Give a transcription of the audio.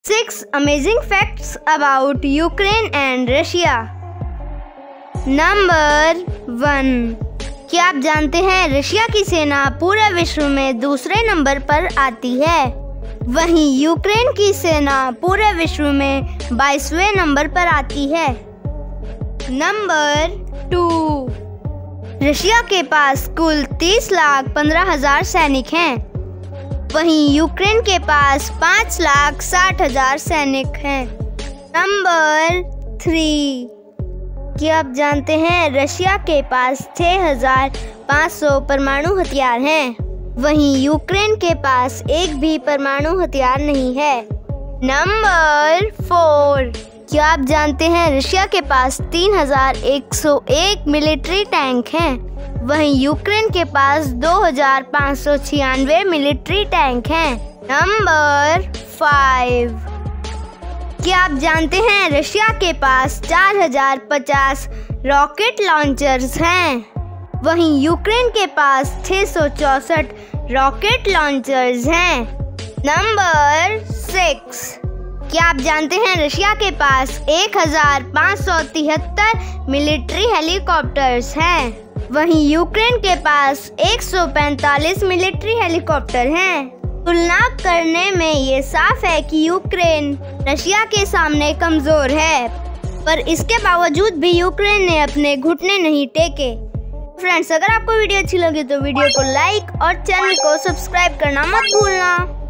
6 amazing facts about Ukraine and Russia। Number 1, क्या आप जानते हैं रशिया की सेना पूरे विश्व में दूसरे नंबर पर आती है, वहीं यूक्रेन की सेना पूरे विश्व में 22वें नंबर पर आती है। नंबर 2, रशिया के पास कुल 30,15,000 सैनिक हैं, वहीं यूक्रेन के पास 5,60,000 सैनिक हैं। नंबर 3, क्या आप जानते हैं रशिया के पास 6,500 परमाणु हथियार हैं, वहीं यूक्रेन के पास एक भी परमाणु हथियार नहीं है। नंबर 4, क्या आप जानते हैं रशिया के पास 3,101 मिलिट्री टैंक हैं, वहीं यूक्रेन के पास 2,596 मिलिट्री टैंक हैं। नंबर 5, क्या आप जानते हैं रशिया के पास 4,050 रॉकेट लॉन्चर्स हैं, वहीं यूक्रेन के पास 664 रॉकेट लॉन्चर्स हैं। नंबर 6, क्या आप जानते हैं रशिया के पास 1,573 मिलिट्री हेलीकॉप्टर्स हैं, वहीं यूक्रेन के पास 145 मिलिट्री हेलीकॉप्टर हैं। तुलना करने में ये साफ है कि यूक्रेन रशिया के सामने कमजोर है, पर इसके बावजूद भी यूक्रेन ने अपने घुटने नहीं टेके। फ्रेंड्स, अगर आपको वीडियो अच्छी लगी तो वीडियो को लाइक और चैनल को सब्सक्राइब करना मत भूलना।